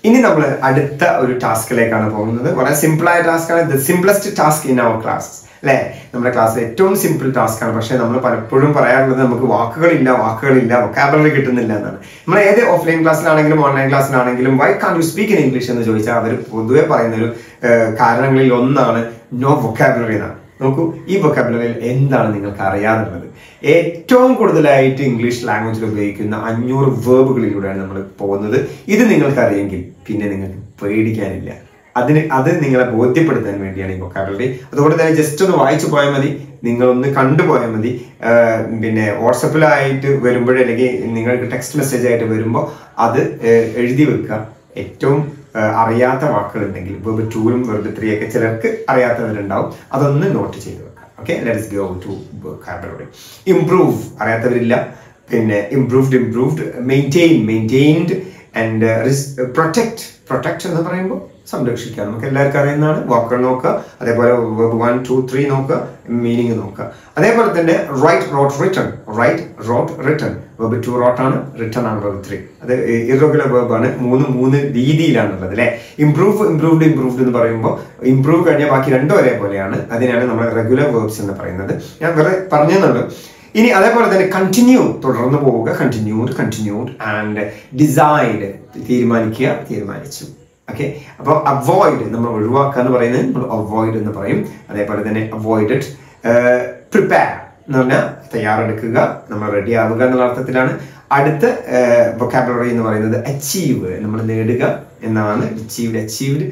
ഇനി നമ്മൾ അടുത്ത ഒരു ടാസ്കിലേക്കാണ് പോകുന്നത്. വളരെ സിമ്പിളായ ടാസ്ക്കാണ്. The simplest task in our classes അല്ലേ? നമ്മുടെ ക്ലാസ്സിൽ ഏറ്റവും സിമ്പിൾ ടാസ്ക്കാണ്. പക്ഷേ നമ്മൾ പലപ്പോഴും പറയാറുള്ളത് നമുക്ക് വാക്കുകളില്ല, വൊക്കാബുലറി കിട്ടുന്നില്ല എന്നാണ്. നമ്മൾ ഏത് ഓഫ്ലൈൻ ക്ലാസ്സിലാണെങ്കിലും ഓൺലൈൻ ക്ലാസ്സിലാണെങ്കിലും why can you speak in English എന്ന് ചോദിച്ചാൽ അവർ പൊതുവെ പറയുന്ന ഒരു കാരണങ്ങളിൽ ഒന്നാണ് നോ വൊക്കാബുലറി എന്നാണ്. നോക്കൂ, ഈ വൊക്കാബുലറിയിൽ എന്താണ് നിങ്ങൾക്ക് അറിയാനുള്ളത്? ഏറ്റവും കൂടുതലായിട്ട് ഇംഗ്ലീഷ് ലാംഗ്വേജിൽ ഉപയോഗിക്കുന്ന 500 വേർബുകളിലൂടെയാണ് നമ്മൾ പോകുന്നത്. ഇത് നിങ്ങൾക്കറിയെങ്കിൽ പിന്നെ നിങ്ങൾക്ക് പേടിക്കാനില്ല. അത് നിങ്ങളെ ബോധ്യപ്പെടുത്താൻ വേണ്ടിയാണ് ഈ വൊക്കാബുലറി. അതുകൊണ്ട് തന്നെ ജസ്റ്റ് ഒന്ന് വായിച്ചു പോയാൽ മതി, നിങ്ങളൊന്ന് കണ്ടുപോയാൽ മതി. പിന്നെ വാട്സപ്പിലായിട്ട് വരുമ്പോഴേ അല്ലെങ്കിൽ നിങ്ങൾക്ക് ടെക്സ്റ്റ് മെസ്സേജ് ആയിട്ട് വരുമ്പോൾ അത് എഴുതി വെക്കുക. ഏറ്റവും അറിയാത്ത വാക്കുകളുണ്ടെങ്കിൽ വെർബ് 2 വെർബ് 3 ഒക്കെ ചിലർക്ക് അറിയാത്തവരുണ്ടാവും, അതൊന്ന് നോട്ട് ചെയ്ത് വെക്കാം. Okay, let's go to vocabulary. Improve അറിയാത്തവരില്ല. പിന്നെ ഇംപ്രൂവ്ഡ്, മെയിൻറ്റെയിൻഡ് ആൻഡ് പ്രൊട്ടക്ട് എന്ന് പറയുമ്പോൾ സംരക്ഷിക്കുക. നമുക്ക് എല്ലാവർക്കും അറിയുന്നതാണ്. വാക്കുകൾ നോക്കുക, അതേപോലെ വെർബ് 1, 2, 3 നോക്കുക, മീനിങ് നോക്കുക. അതേപോലെ തന്നെ right, rote, written. Verb 2 റോട്ടാണ്, written ആണ് വെർബ് 3. അത് ഇറഗുലർ വെർബാണ്. മൂന്ന് രീതിയിലാണുള്ളത് അല്ലെ. ഇംപ്രൂവ്ഡ് എന്ന് പറയുമ്പോൾ ഇംപ്രൂവ് കഴിഞ്ഞാൽ ബാക്കി രണ്ടും ഒരേപോലെയാണ്. അതിനാണ് നമ്മൾ റെഗുലർ വെർബ്സ് എന്ന് പറയുന്നത്. ഞാൻ വേറെ പറഞ്ഞെന്നുള്ളൂ. ഇനി അതേപോലെ തന്നെ കണ്ടിന്യൂ, തുടർന്ന് പോവുക. കണ്ടിന്യൂഡ് ആൻഡ് ഡിസൈഡ്, തീരുമാനിച്ചു. ഓക്കെ, അപ്പോൾ അവോയ്ഡ് നമ്മൾ ഒഴിവാക്കുക എന്ന് പറയുന്നത് നമ്മൾ അവോയ്ഡ് എന്ന് പറയും. അതേപോലെ തന്നെ അവോയ്ഡഡ്. പ്രിപ്പയർ എന്ന് പറഞ്ഞാൽ തയ്യാറെടുക്കുക, നമ്മൾ റെഡി ആവുക എന്നുള്ള അർത്ഥത്തിലാണ്. അടുത്ത വൊക്കാബുലറി എന്ന് പറയുന്നത് അച്ചീവ്, നമ്മൾ നേടുക എന്നാണ്. അച്ചീവ്ഡ്.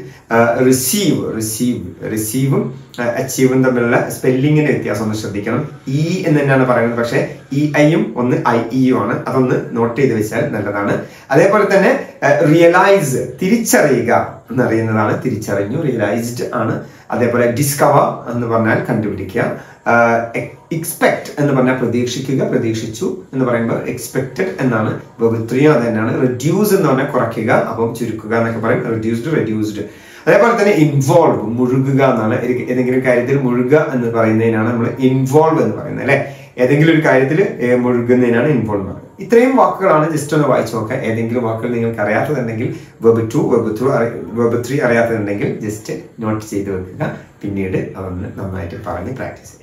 റിസീവും അച്ചീവും തമ്മിലുള്ള സ്പെല്ലിങ്ങിന്റെ വ്യത്യാസം ഒന്ന് ശ്രദ്ധിക്കണം. ഇ എന്ന് തന്നെയാണ് പറയുന്നത്, പക്ഷേ ഐയും ഒന്ന് IEയും ആണ്. അതൊന്ന് നോട്ട് ചെയ്ത് വെച്ചാൽ നല്ലതാണ്. അതേപോലെ തന്നെ റിയലൈസ്, തിരിച്ചറിയുക എന്നറിയുന്നതാണ്. തിരിച്ചറിഞ്ഞു, റിയലൈസ്ഡ് ആണ്. അതേപോലെ ഡിസ്കവർ എന്ന് പറഞ്ഞാൽ കണ്ടുപിടിക്കുക. എക്സ്പെക്ട് എന്ന് പറഞ്ഞാൽ പ്രതീക്ഷിച്ചു എന്ന് പറയുമ്പോൾ എക്സ്പെക്റ്റഡ് എന്നാണ്. വെർബ് 3 അത് തന്നെയാണ്. റെഡ്യൂസ് എന്ന് പറഞ്ഞാൽ കുറയ്ക്കുക, അപ്പം ചുരുക്കുക എന്നൊക്കെ പറയും. റെഡ്യൂസ്ഡ്. അതേപോലെ തന്നെ ഇൻവോൾവ്, മുഴുകുക എന്നാണ്. ഏതെങ്കിലും കാര്യത്തിൽ മുഴുകുക എന്ന് പറയുന്നതിനാണ് നമ്മൾ ഇൻവോൾവ് എന്ന് പറയുന്നത് അല്ലെ. ഏതെങ്കിലും ഒരു കാര്യത്തിൽ മുഴുകുന്നതിനാണ് ഇൻവോൾവ് എന്ന് പറയുന്നത്. ഇത്രയും വാക്കുകളാണ്. ജസ്റ്റ് ഒന്ന് വായിച്ചു നോക്കുക. ഏതെങ്കിലും വാക്കുകൾ നിങ്ങൾക്ക് അറിയാത്തതുണ്ടെങ്കിൽ വെർബ് 2, വെർബ് 3 അറിയാത്തതുണ്ടെങ്കിൽ ജസ്റ്റ് നോട്ട് ചെയ്ത് വെക്കുക. പിന്നീട് അതൊന്ന് നന്നായിട്ട് പറഞ്ഞ് പ്രാക്ടീസ് ചെയ്യുക.